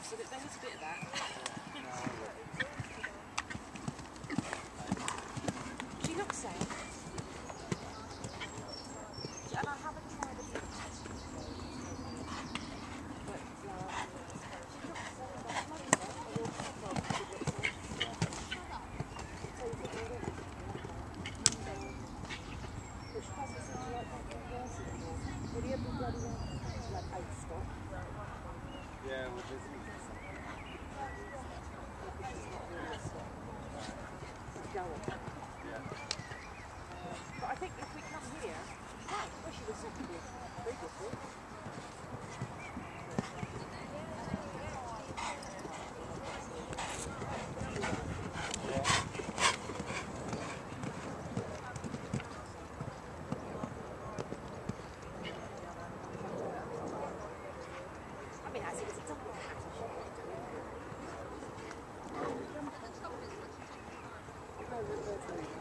so there was a bit of that. She looks safe. And I haven't tried a bit. But, she looks Yeah, well, there's yeah. But I think if we come here, especially the second year, previously. I mean, as it is, it's all right.